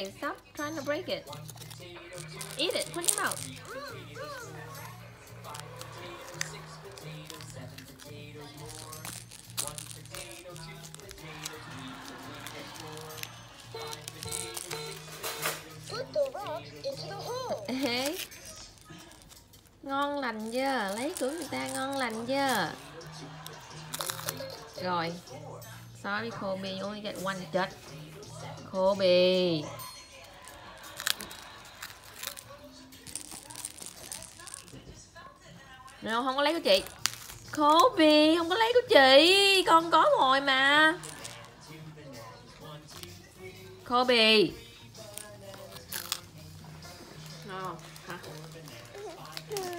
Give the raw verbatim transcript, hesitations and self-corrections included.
okay, stop trying to break it. Eat it, put in your mouth. Ê, ngon lành chưa? Lấy của người ta ngon lành chưa? Rồi. Sorry Kobe, you only get one duck. Kobe. No, không có lấy của chị. Kobe, không có lấy của chị. Con có rồi mà. Kobe. No, hả?